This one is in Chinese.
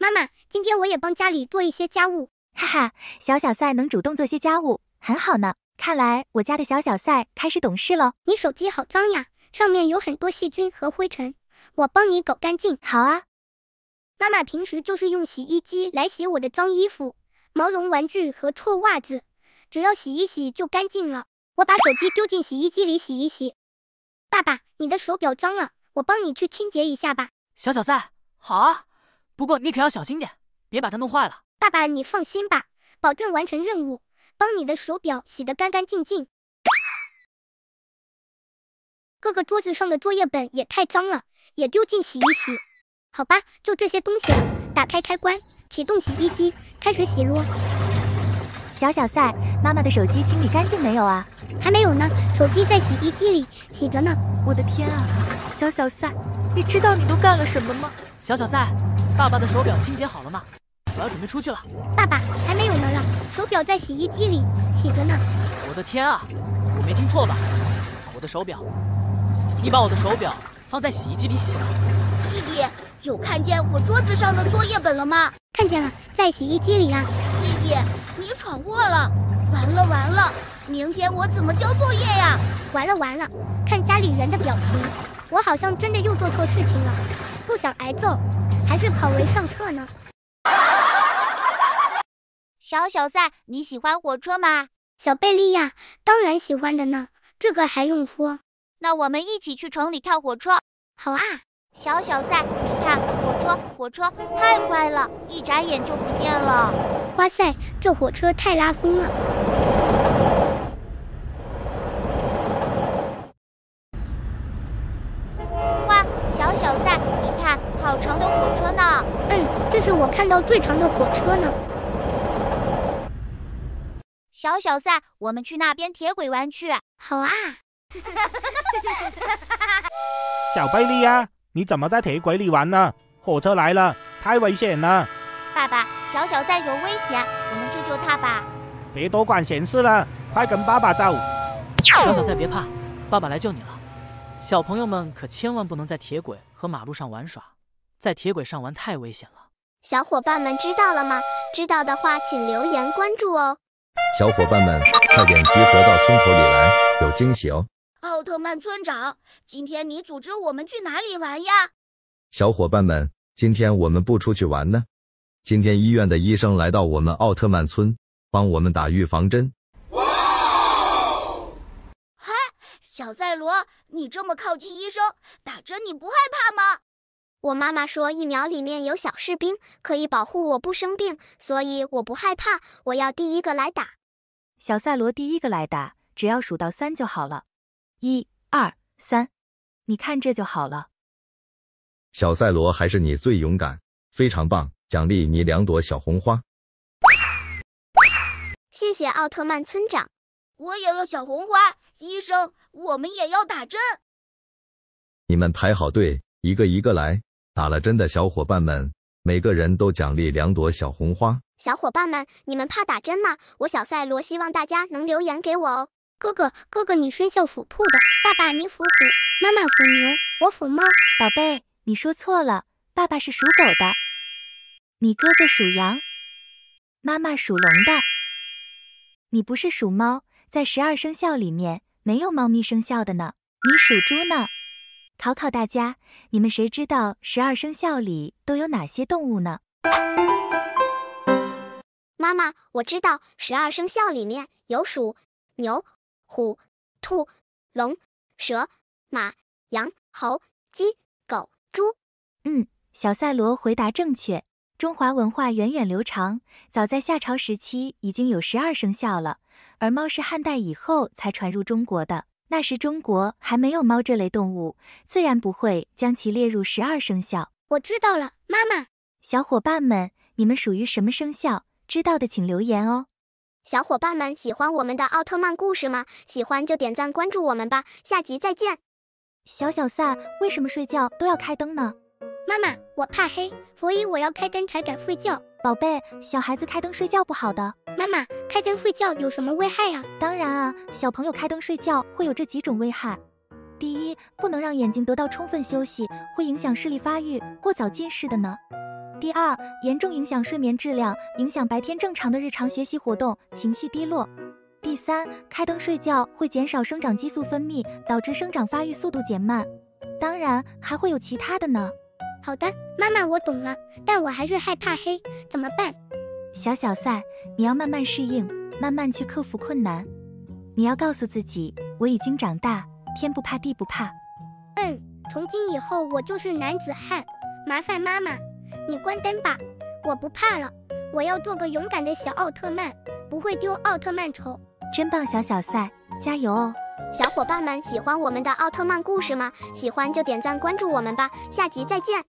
妈妈，今天我也帮家里做一些家务。 哈哈，小小赛能主动做些家务，很好呢。看来我家的小小赛开始懂事了。 你手机好脏呀，上面有很多细菌和灰尘，我帮你搞干净。 好啊。 妈妈平时就是用洗衣机来洗我的脏衣服、毛绒玩具和臭袜子，只要洗一洗就干净了。我把手机丢进洗衣机里洗一洗。爸爸，你的手表脏了，我帮你去清洁一下吧。 小小赛，好啊，不过你可要小心点，别把它弄坏了。 爸爸，你放心吧，保证完成任务，帮你的手表洗得干干净净。哥哥桌子上的作业本也太脏了，也丢进洗衣洗。好吧，就这些东西了。打开开关，启动洗衣机，开始洗咯。 小小赛，妈妈的手机清理干净没有啊？ 还没有呢，手机在洗衣机里洗着呢。 我的天啊，小小赛，你知道你都干了什么吗？ 小小赛，爸爸的手表清洁好了吗？我要准备出去了。 爸爸，还没有呢了，手表在洗衣机里洗着呢。 我的天啊，我没听错吧？我的手表，你把我的手表放在洗衣机里洗了？ 弟弟，有看见我桌子上的作业本了吗？ 看见了，在洗衣机里啊。 弟弟，你闯祸了！完了完了，明天我怎么交作业呀？ 完了完了，看家里人的表情，我好像真的又做错事情了，不想挨揍，还是跑为上策呢。 小小赛，你喜欢火车吗？ 小贝利亚，当然喜欢的呢，这个还用说？ 那我们一起去城里看火车。 好啊。 小小赛，你看火车太快了，一眨眼就不见了。 哇塞，这火车太拉风了。 哇，小小赛，你看好长的火车呢。 这是我看到最长的火车呢。 小小赛，我们去那边铁轨玩去。 好啊。 小贝利亚，你怎么在铁轨里玩呢？火车来了，太危险了。 爸爸，小小赛有危险，我们救救他吧。 别多管闲事了，快跟爸爸走。 小小赛别怕，爸爸来救你了。小朋友们可千万不能在铁轨和马路上玩耍，在铁轨上玩太危险了。 小伙伴们知道了吗？知道的话请留言关注哦。 小伙伴们，快点集合到村口里来，有惊喜哦！ 奥特曼村长，今天你组织我们去哪里玩呀？ 小伙伴们，今天我们不出去玩呢。今天医院的医生来到我们奥特曼村，帮我们打预防针。 哇！嗨，小赛罗，你这么靠近医生，打针你不害怕吗？ 我妈妈说疫苗里面有小士兵，可以保护我不生病，所以我不害怕，我要第一个来打。 小赛罗第一个来打，只要数到3就好了。1、2、3，你看这就好了。 小赛罗还是你最勇敢，非常棒，奖励你2朵小红花。 谢谢奥特曼村长。 我也要小红花，医生，我们也要打针。 你们排好队，一个一个来。打了针的小伙伴们，每个人都奖励2朵小红花。 小伙伴们，你们怕打针吗？我小赛罗希望大家能留言给我哦。哥哥，你生肖属兔的，爸爸你属虎，妈妈属牛，我属猫。 宝贝，你说错了，爸爸是属狗的，你哥哥属羊，妈妈属龙的。你不是属猫，在12生肖里面没有猫咪生肖的呢，你属猪呢。考考大家，你们谁知道12生肖里都有哪些动物呢？ 妈妈，我知道12生肖里面有鼠、牛、虎、兔、龙、蛇、马、羊、猴、鸡、狗、猪。 小赛罗回答正确。中华文化源远流长，早在夏朝时期已经有12生肖了，而猫是汉代以后才传入中国的。那时中国还没有猫这类动物，自然不会将其列入12生肖。 我知道了，妈妈。 小伙伴们，你们属于什么生肖？知道的请留言哦。 小伙伴们喜欢我们的奥特曼故事吗？喜欢就点赞关注我们吧，下集再见。 小小赛，为什么睡觉都要开灯呢？ 妈妈，我怕黑，所以我要开灯才敢睡觉。 宝贝，小孩子开灯睡觉不好的。 妈妈，开灯睡觉有什么危害啊？ 当然啊，小朋友开灯睡觉会有这几种危害。第一，不能让眼睛得到充分休息，会影响视力发育，过早近视的呢。 第二，严重影响睡眠质量，影响白天正常的日常学习活动，情绪低落。第三，开灯睡觉会减少生长激素分泌，导致生长发育速度减慢。当然，还会有其他的呢。 好的，妈妈，我懂了，但我还是害怕黑，怎么办？ 小小赛，你要慢慢适应，慢慢去克服困难。你要告诉自己，我已经长大，天不怕地不怕。 从今以后我就是男子汉。麻烦妈妈，你关灯吧，我不怕了，我要做个勇敢的小奥特曼，不会丢奥特曼丑。 真棒，小小赛，加油哦！ 小伙伴们喜欢我们的奥特曼故事吗？喜欢就点赞关注我们吧，下集再见。